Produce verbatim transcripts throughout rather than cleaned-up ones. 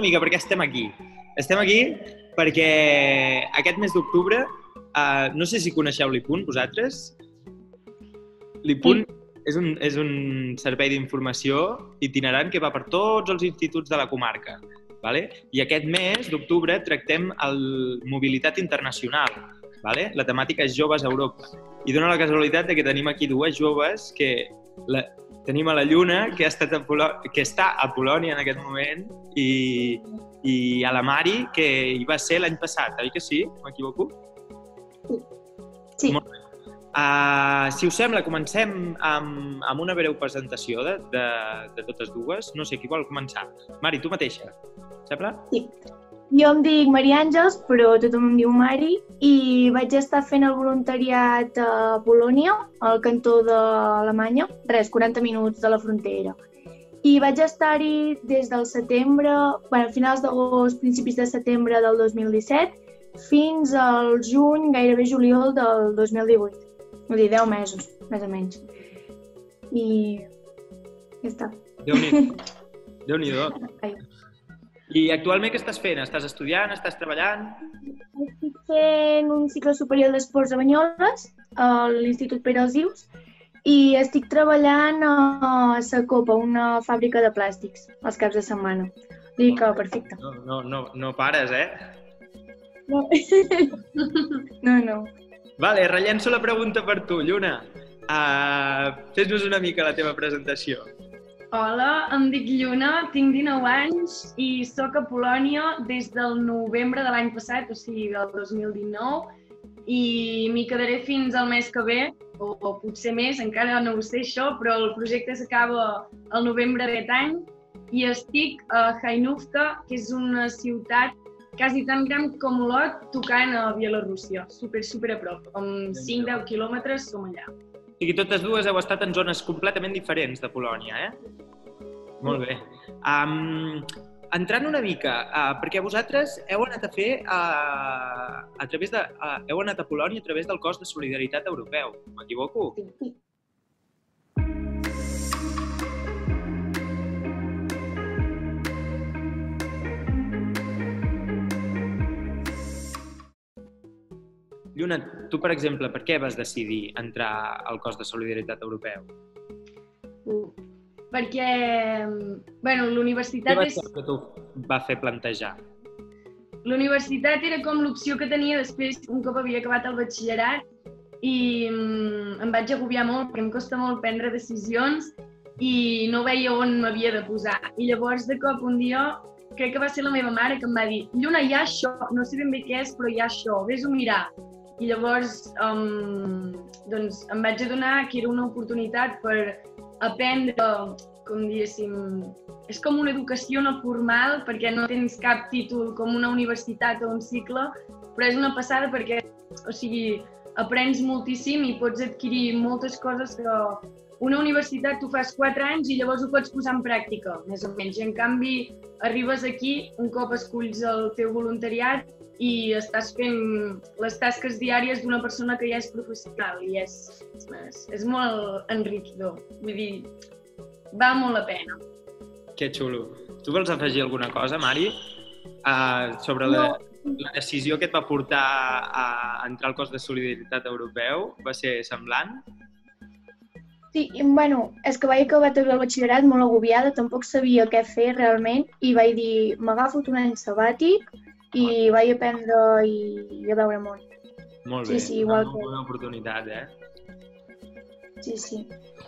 mica per què estem aquí. Estem aquí perquè aquest mes d'octubre, uh, no sé si coneixeu l'Ipunt, vosaltres? L'Ipunt sí. és, un, és un servei d'informació itinerant que va per tots els instituts de la comarca. Vale? I aquest mes d'octubre tractem el mobilitat internacional. Vale? La temàtica és joves a Europa. I dona la casualitat de que tenim aquí dues joves que... La, tenim a la Lluna, que, ha estat a Polo... que està a Polònia en aquest moment, i, i a la Mari, que hi va ser l'any passat, oi que sí? M'equivoco? Sí. Sí. Molt bé. Uh, si us sembla, comencem amb, amb una breu presentació de, de, de totes dues. No sé, qui vol començar? Mari, tu mateixa. Sembla? Sí. Jo em dic Maria Àngels, però tothom em diu Mari, i vaig estar fent el voluntariat a Polònia, al cantó d'Alemanya, res, quaranta minuts de la frontera. I vaig estar-hi des del setembre, bueno, finals d'agost, principis de setembre del dos mil disset, fins al juny, gairebé juliol del dos mil divuit. Vull dir, deu mesos, més o menys. I ja està. Déu-n'hi-do. Déu-n'hi-do. I actualment què estàs fent? Estàs estudiant? Estàs treballant? Estic fent un cicle superior d'esports a Banyoles, a l'Institut Pere Alsius, i estic treballant a Sacopa, una fàbrica de plàstics, els caps de setmana. Dic que perfecte. No, no, no, no pares, eh? No, no. no. Vale, rellenço la pregunta per tu, Lluna. Uh, Fes-nos una mica la teva presentació. Hola, em dic Lluna, tinc dinou anys i soc a Polònia des del novembre de l'any passat, o sigui, del dos mil dinou, i m'hi quedaré fins al mes que ve, o, o potser més, encara no ho sé això, però el projecte s'acaba el novembre d'aquest any i estic a Hainówka, que és una ciutat quasi tan gran com Olot, tocant a Bielorússia, super, super a prop, amb cinc a deu quilòmetres som allà. O sigui, totes dues heu estat en zones completament diferents de Polònia, eh? Molt bé. Um, entrant una mica, uh, perquè vosaltres heu anat a fer, uh, a través de, uh, heu anat a Polònia a través del Cos de Solidaritat Europeu, m'equivoco? Sí. Lluna, tu, per exemple, per què vas decidir entrar al Cos de Solidaritat Europeu? Uh, perquè, bueno, l'universitat és... Què va ser que tu va fer plantejar? L'universitat era com l'opció que tenia després, un cop havia acabat el batxillerat, i um, em vaig agobiar molt, perquè em costa molt prendre decisions i no veia on m'havia de posar. I llavors, de cop, un dia, crec que va ser la meva mare que em va dir «Lluna, hi ha això, no sé ben bé què és, però hi ha això, vés-ho mirar». I llavors um, doncs, em vaig adonar que era una oportunitat per aprendre, com diguéssim, és com una educació no formal perquè no tens cap títol com una universitat o un cicle, però és una passada perquè, o sigui, aprens moltíssim i pots adquirir moltes coses que una universitat tu fas quatre anys i llavors ho pots posar en pràctica, més o menys. I en canvi, arribes aquí, un cop esculls el teu voluntariat i estàs fent les tasques diàries d'una persona que ja és professional i és, és, és molt enriquidor. Vull dir, val molt la pena. Que xulo. Tu vols afegir alguna cosa, Mari, uh, sobre la, no. la decisió que et va portar a entrar al Cos de Solidaritat Europeu? Va ser semblant? Sí, bueno, és que vaig acabar tot el batxillerat molt agobiada, tampoc sabia què fer realment i vaig dir, m'agafo un any sabàtic i vaig aprendre i a veure món. Molt bé, sí, sí, igual una molt bona oportunitat, eh? Sí, sí.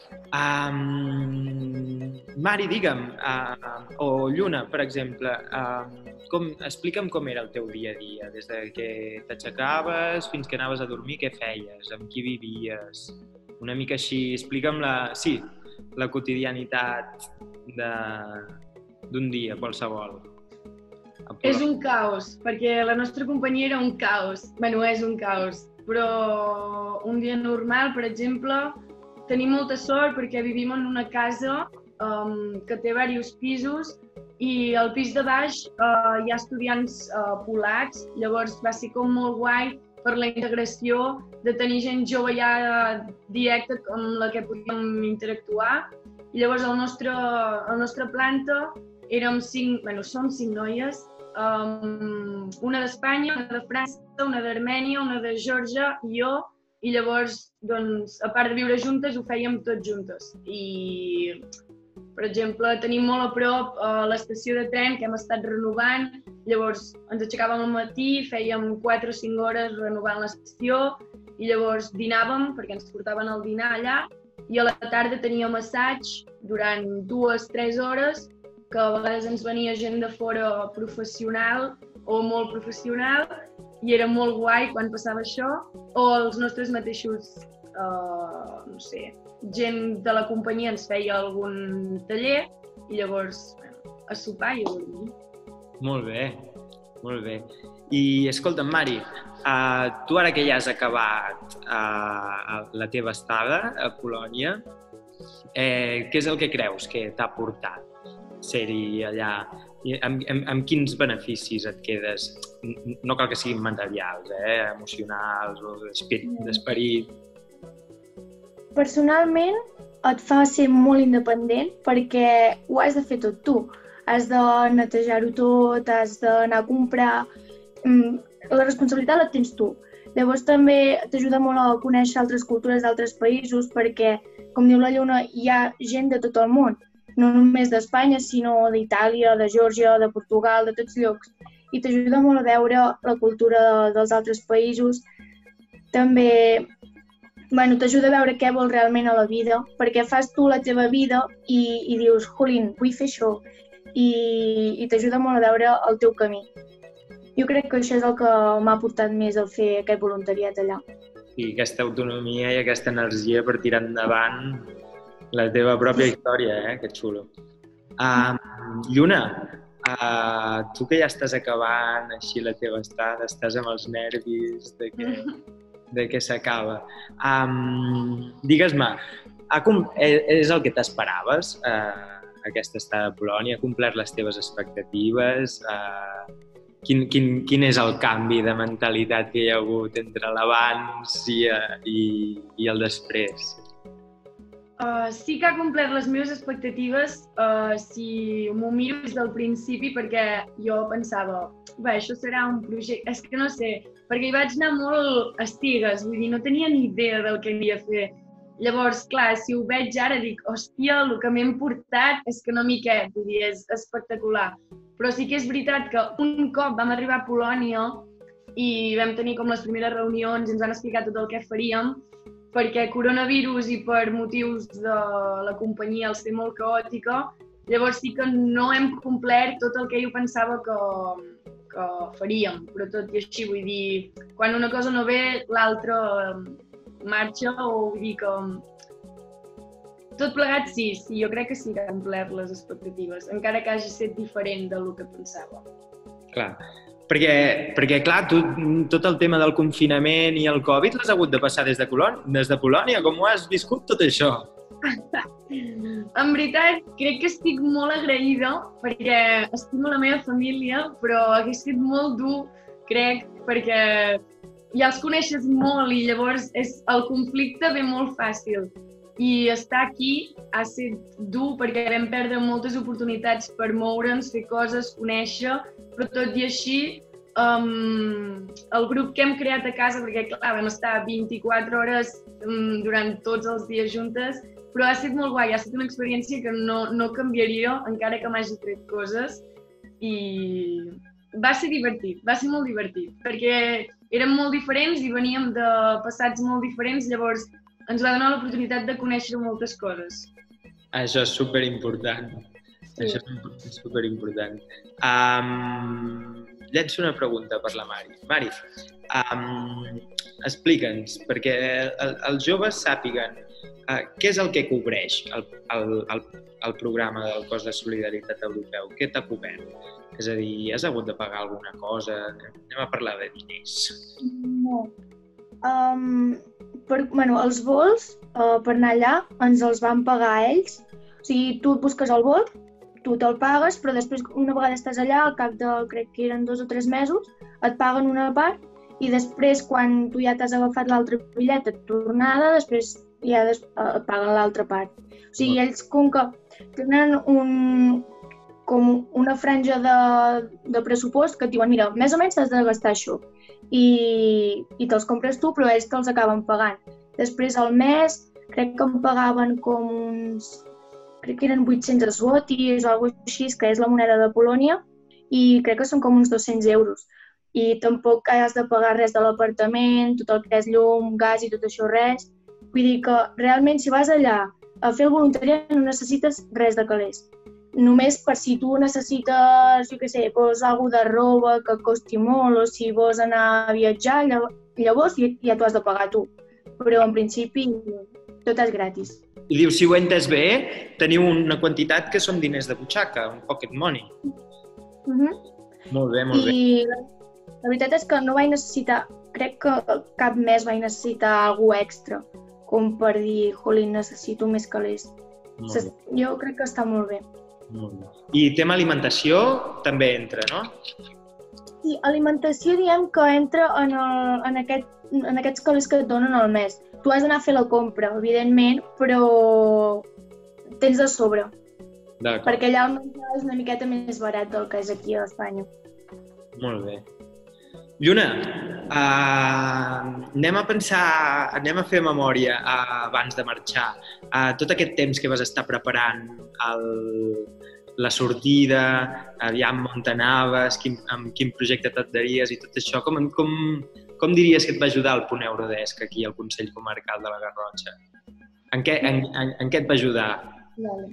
Um, Mari, digue'm, uh, o Lluna, per exemple, uh, com, explica'm com era el teu dia a dia, des de que t'aixecaves fins que anaves a dormir, què feies, amb qui vivies, una mica així, explica'm la, sí, la quotidianitat d'un dia qualsevol. És un caos, perquè la nostra companyia era un caos. Bueno, és un caos, però un dia normal, per exemple, tenim molta sort perquè vivim en una casa um, que té diversos pisos i al pis de baix uh, hi ha estudiants uh, polacs, llavors va ser com molt guai per la integració de tenir gent jove ja directa amb la que podíem interactuar. I llavors el nostre, el nostre planta érem cinc, bueno, som cinc noies, um, una d'Espanya, una de França, una d'Armènia, una de Geòrgia i jo, i llavors, doncs, a part de viure juntes, ho fèiem tots juntes. I, per exemple, tenim molt a prop uh, l'estació de tren que hem estat renovant, llavors ens aixecàvem al matí, fèiem quatre o cinc hores renovant l'estació, i llavors dinàvem, perquè ens portaven el dinar allà, i a la tarda teníem assaig durant dues o tres hores, que a vegades ens venia gent de fora professional o molt professional, i era molt guai quan passava això, o els nostres mateixos, uh, no sé, gent de la companyia ens feia algun taller, i llavors bueno, a sopar i a dormir. Molt bé, molt bé. I escolta'm, Mari, uh, tu ara que ja has acabat uh, la teva estada a Polònia, eh, què és el que creus que t'ha portat ser-hi allà? I amb, amb, amb quins beneficis et quedes? No cal que siguin materials, eh? Emocionals o d'esperit. Personalment et fa ser molt independent perquè ho has de fer tot tu. Has de netejar-ho tot, has d'anar a comprar. La responsabilitat la tens tu. Llavors també t'ajuda molt a conèixer altres cultures d'altres països perquè, com diu la Lluna, hi ha gent de tot el món. No només d'Espanya, sinó d'Itàlia, de Geòrgia, de Portugal, de tots llocs. I t'ajuda molt a veure la cultura de, dels altres països. També bueno, t'ajuda a veure què vols realment a la vida, perquè fas tu la teva vida i, i dius, jolín, vull fer això. I, i t'ajuda molt a veure el teu camí. Jo crec que això és el que m'ha portat més a fer aquest voluntariat allà. I aquesta autonomia i aquesta energia per tirar endavant la teva pròpia història, eh? Que xulo. Uh, Lluna, uh, tu que ja estàs acabant així la teva estada, estàs amb els nervis de que, de que s'acaba. Um, Digues-me, és el que t'esperaves, uh, aquesta estada a Polònia? Ha complert les teves expectatives? Uh, quin, quin, quin és el canvi de mentalitat que hi ha hagut entre l'abans i, uh, i, i el després? Uh, sí que ha complert les meves expectatives uh, si m'ho miro des del principi, perquè jo pensava, bé, això serà un projecte, és que no sé, perquè hi vaig anar molt a estigues, vull dir, no tenia ni idea del que havia de fer. Llavors, clar, si ho veig ara dic, hòstia, el que m'hem portat és que no m'hi cap, vull dir, és espectacular. Però sí que és veritat que un cop vam arribar a Polònia i vam tenir com les primeres reunions i ens van explicar tot el que faríem, perquè coronavirus i per motius de la companyia al ser molt caòtica, llavors sí que no hem complert tot el que jo pensava que, que faríem, però tot i així, vull dir, quan una cosa no ve, l'altra marxa, o vull dir que tot plegat sí, sí, jo crec que sí que ha complert les expectatives, encara que hagi estat diferent del que pensava. Clar. Perquè, perquè, clar, tu, tot el tema del confinament i el Covid l'has hagut de passar des de, Colònia, des de Polònia. Com ho has viscut, tot això? En veritat, crec que estic molt agraïda perquè estimo la meva família, però hagués estat molt dur, crec, perquè ja els coneixes molt i llavors és, el conflicte ve molt fàcil. I estar aquí ha estat dur perquè vam perdre moltes oportunitats per moure'ns, fer coses, conèixer, però tot i així, um, el grup que hem creat a casa, perquè clar, vam estar vint-i-quatre hores um, durant tots els dies juntes, però ha estat molt guai, ha estat una experiència que no, no canviaria, encara que m'hagi tret coses, i va ser divertit, va ser molt divertit, perquè érem molt diferents i veníem de passats molt diferents, llavors ens va donar l'oportunitat de conèixer moltes coses. Això és superimportant. Sí. Això és superimportant. Um, llenço una pregunta per la Mari. Mari, um, explica'ns, perquè el, els joves sàpiguen uh, què és el que cobreix el, el, el, el programa del Cos de Solidaritat Europeu. Què t'ha cobert? És a dir, has hagut de pagar alguna cosa? Anem a parlar de diners. No. Um, per, bueno, els vols uh, per anar allà ens els van pagar ells. O sigui, tu busques el vol, tu te'l pagues, però després, una vegada estàs allà, al cap de, crec que eren dos o tres mesos, et paguen una part i després, quan tu ja t'has agafat l'altre bitllet de tornada, després ja des, uh, et paguen l'altra part. O sigui, ells, com que tenen un, com una franja de, de pressupost que et diuen, mira, més o menys t'has de gastar això. I, i te'ls compres tu, però ells te'ls acaben pagant. Després, al mes, crec que em pagaven com uns... crec que eren vuit-cents zlotis o alguna cosa així, que és la moneda de Polònia, i crec que són com uns dos-cents euros. I tampoc has de pagar res de l'apartament, tot el que és llum, gas i tot això, res. Vull dir que realment, si vas allà a fer el voluntariat, no necessites res de calés. Només per si tu necessites, jo què sé, pues, alguna de roba que costi molt, o si vols anar a viatjar, llavors ja t'ho has de pagar tu. Però en principi tot és gratis. I dius, si ho he entès bé, teniu una quantitat que són diners de butxaca, un pocket money. Uh-huh. Molt bé, molt bé. I la, la veritat és que no vaig necessitar, crec que cap mes vaig necessitar alguna extra, com per dir, jolín, necessito més calés. Jo crec que està molt bé. Molt bé. I tema alimentació també entra, no? Sí, alimentació diem que entra en, el, en, aquest, en aquests calés que et donen al mes. Tu has d'anar a fer la compra, evidentment, però tens de sobre. Perquè allà el menjar és una miqueta més barat del que és aquí a Espanya. Molt bé. Lluna, uh, anem a pensar, anem a fer memòria uh, abans de marxar. Uh, tot aquest temps que vas estar preparant el, la sortida, aviam on anaves, quin, amb quin projecte et daries i tot això, com, com, com diries que et va ajudar el Punt Eurodesc aquí al Consell Comarcal de la Garrotxa? En què, en, en, en què et va ajudar? Vale.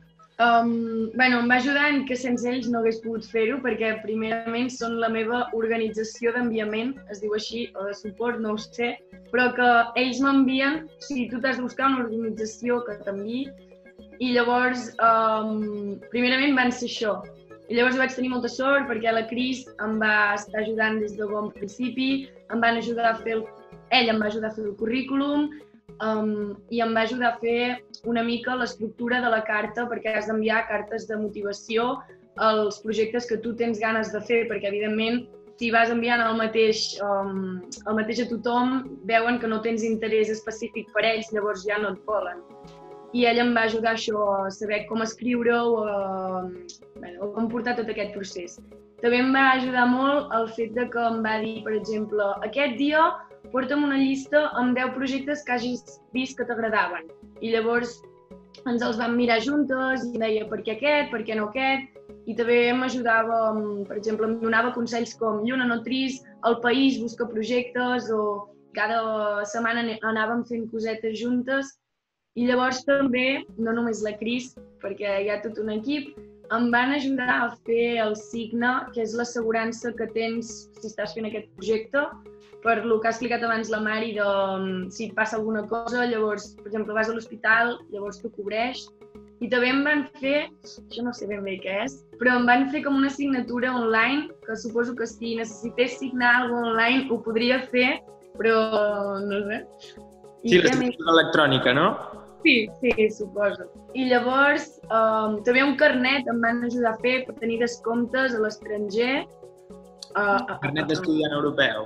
Um, bueno, em va ajudar en que sense ells no hagués pogut fer-ho, perquè primerament són la meva organització d'enviament, es diu així, o de suport, no ho sé, però que ells m'envien, o sigui, tu t'has de buscar una organització que t'enviï, i llavors, um, primerament van ser això. I llavors vaig tenir molta sort perquè la Cris em va estar ajudant des de bon principi, em van ajudar a fer el... ell em va ajudar a fer el currículum, Um, i em va ajudar a fer una mica l'estructura de la carta, perquè has d'enviar cartes de motivació als projectes que tu tens ganes de fer, perquè evidentment si vas enviant el mateix, um, el mateix a tothom, veuen que no tens interès específic per ells, llavors ja no et volen. I ell em va ajudar això, a saber com escriure-ho, a, bueno, a com portar tot aquest procés. També em va ajudar molt el fet de que em va dir, per exemple, aquest dia porta'm una llista amb deu projectes que hagis vist que t'agradaven. I llavors ens els vam mirar juntes i em deia per què aquest, per què no aquest. I també m'ajudava, per exemple, em donava consells com Lluna, no tris, el país busca projectes, o cada setmana anàvem fent cosetes juntes. I llavors també, no només la Cris, perquè hi ha tot un equip, em van ajudar a fer el Signe, que és l'assegurança que tens si estàs fent aquest projecte, per el que ha explicat abans la Mari, de si et passa alguna cosa, llavors, per exemple, vas a l'hospital, llavors t'ho cobreix. I també em van fer, això no sé ben bé què és, però em van fer com una signatura online, que suposo que si necessités signar alguna cosa online ho podria fer, però no sé. I sí, la signatura electrònica, no? Sí, sí, suposo. I llavors, um, també un carnet em van ajudar a fer per tenir descomptes a l'estranger. Uh, carnet uh, d'estudiant uh, europeu.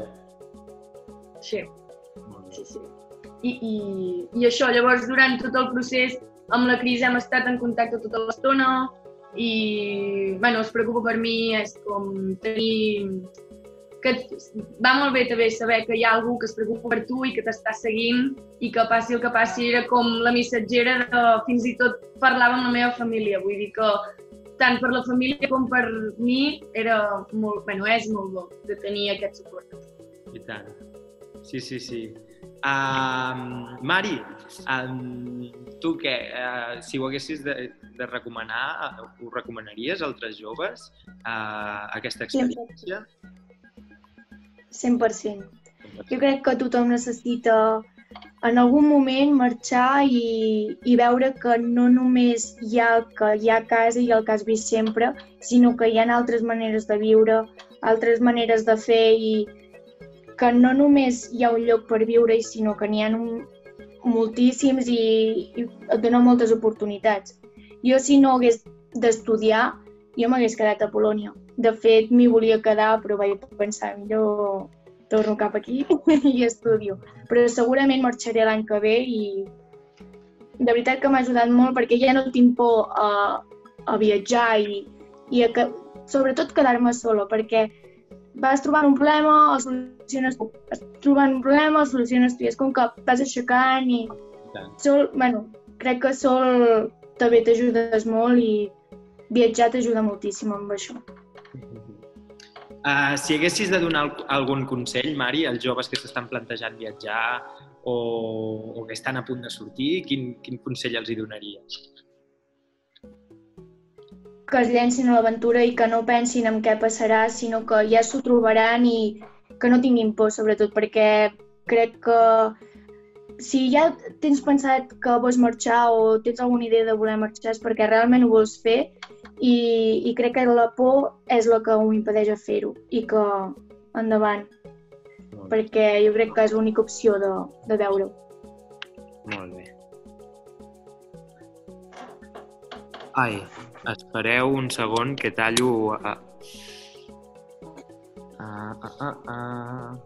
Sí, sí, sí. I, i, I això, llavors, durant tot el procés, amb la Cris hem estat en contacte tota l'estona i, bueno, es preocupa per mi, és com tenir... que va molt bé també saber que hi ha algú que es preocupa per tu i que t'està seguint i que passi el que passi, era com la missatgera de... fins i tot parlava amb la meva família, vull dir que tant per la família com per mi era molt, bueno, és molt bo de tenir aquest suport. I tant. Sí, sí, sí. Uh, Mari, uh, tu què? Uh, si ho haguessis de, de recomanar, ho recomanaries a altres joves, uh, aquesta experiència? cent per cent. Jo crec que tothom necessita en algun moment marxar i, i veure que no només hi ha el que hi ha a casa i el que has vist sempre, sinó que hi ha altres maneres de viure, altres maneres de fer i que no només hi ha un lloc per viure, sinó que n'hi ha un, moltíssims i, i et dona moltes oportunitats. Jo, si no hagués d'estudiar, jo m'hagués quedat a Polònia. De fet, m'hi volia quedar, però vaig pensar, millor torno cap aquí i estudio. Però segurament marxaré l'any que ve i de veritat que m'ha ajudat molt perquè ja no tinc por a, a viatjar i, i a, sobretot quedar-me sola, perquè vas trobant un problema, el soluciones tu. Vas trobant un problema, el soluciones tu. És com que vas aixecant i... Sol, bueno, crec que sol també t'ajudes molt i viatjar t'ajuda moltíssim amb això. Uh, si haguessis de donar algun consell, Mari, als joves que s'estan plantejant viatjar o, o que estan a punt de sortir, quin, quin consell els hi donaries? Que es llencin a l'aventura i que no pensin en què passarà, sinó que ja s'ho trobaran i que no tinguin por, sobretot, perquè crec que si ja tens pensat que vols marxar o tens alguna idea de voler marxar és perquè realment ho vols fer i, i crec que la por és el que ho impedeix a fer-ho i que endavant, perquè jo crec que és l'única opció de, de veure-ho. Molt bé. Ai, espereu un segon que tallo... A... Ah, ah, ah, ah.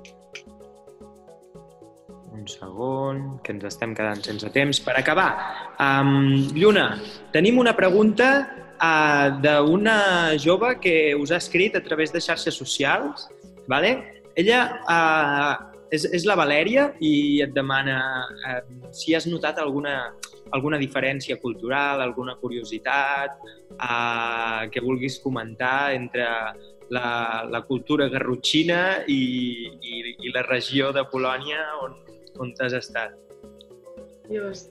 Un segon, que ens estem quedant sense temps. Per acabar, um, Lluna, tenim una pregunta uh, d'una jove que us ha escrit a través de xarxes socials. Vale? Ella uh, és, és la Valèria i et demana uh, si has notat alguna, alguna diferència cultural, alguna curiositat uh, que vulguis comentar entre la, la cultura garrotxina i, i, i la regió de Polònia on, on t'has estat. Just.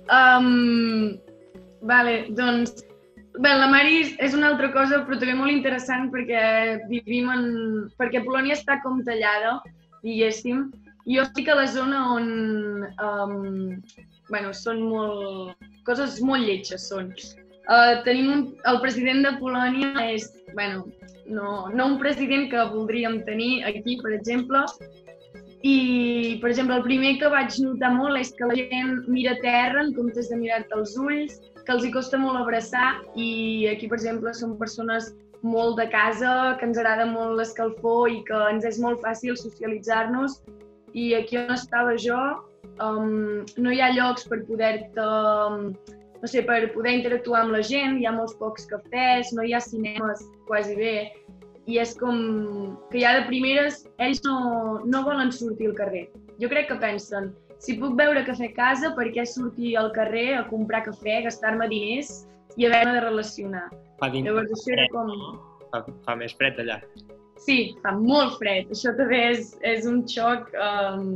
Um, vale, doncs... Bé, la Mari és una altra cosa, però també molt interessant perquè vivim en... perquè Polònia està com tallada, diguéssim, i jo estic a la zona on... Um, bueno, són molt... coses molt lletges, són. Uh, tenim un... El president de Polònia és... Bueno, no, no un president que voldríem tenir aquí, per exemple, i, per exemple, el primer que vaig notar molt és que la gent mira a terra en comptes de mirar-te als ulls, que els hi costa molt abraçar i aquí, per exemple, som persones molt de casa, que ens agrada molt l'escalfor i que ens és molt fàcil socialitzar-nos i aquí on estava jo um, no hi ha llocs per poder-te, um, no sé, per poder interactuar amb la gent, hi ha molts pocs cafès, no hi ha cinemes quasi bé i és com que ja de primeres ells no, no volen sortir al carrer. Jo crec que pensen, si puc beure cafè a casa, per què sortir al carrer a comprar cafè, gastar-me diners i haver-me de relacionar? Fa Llavors això era com... Fa, fa més fred allà. Sí, fa molt fred. Això també és, és un xoc... Um...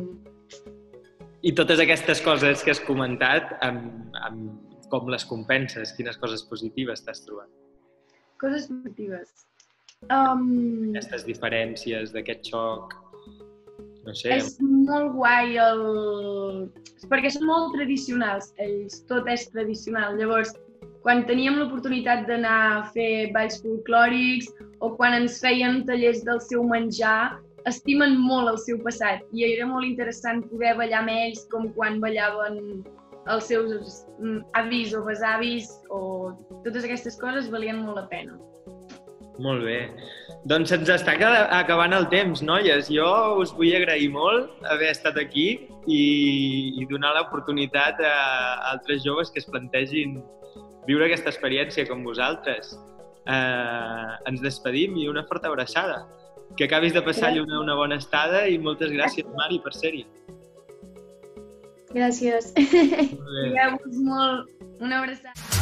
I totes aquestes coses que has comentat, amb, amb, com les compenses? Quines coses positives t'has trobat? Coses positives? Um... Aquestes diferències d'aquest xoc... No sé. És molt guai, el... perquè són molt tradicionals, ells, tot és tradicional. Llavors, quan teníem l'oportunitat d'anar a fer balls folclòrics o quan ens feien tallers del seu menjar, estimen molt el seu passat i era molt interessant poder ballar amb ells com quan ballaven els seus avis o besavis o totes aquestes coses valien molt la pena. Molt bé. Doncs se'ns està acabant el temps, noies. Jo us vull agrair molt haver estat aquí i, i donar l'oportunitat a altres joves que es plantegin viure aquesta experiència com vosaltres. Eh, ens despedim i una forta abraçada. Que acabis de passar una, una bona estada i moltes gràcies, Mari, per ser-hi. Gràcies. Digueu-vos molt. Una abraçada.